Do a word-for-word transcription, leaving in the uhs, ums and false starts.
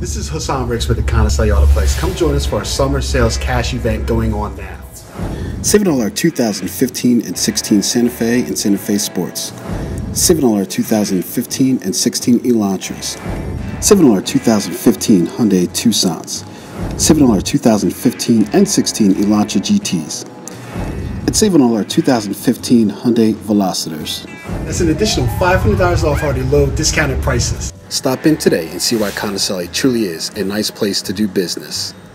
This is Hassan Ricks with the Conicelli Auto Place. Come join us for our summer sales cash event going on now. Save it on our two thousand fifteen and sixteen Santa Fe and Santa Fe Sports. Save it on our two thousand fifteen and sixteen Elantras. Save it on our two thousand fifteen Hyundai Tucsons. Save it on our two thousand fifteen and sixteen Elantra G Ts. And save it on our two thousand fifteen Hyundai Velosters. That's an additional five hundred dollars off already low discounted prices. Stop in today and see why Conicelli truly is a nice place to do business.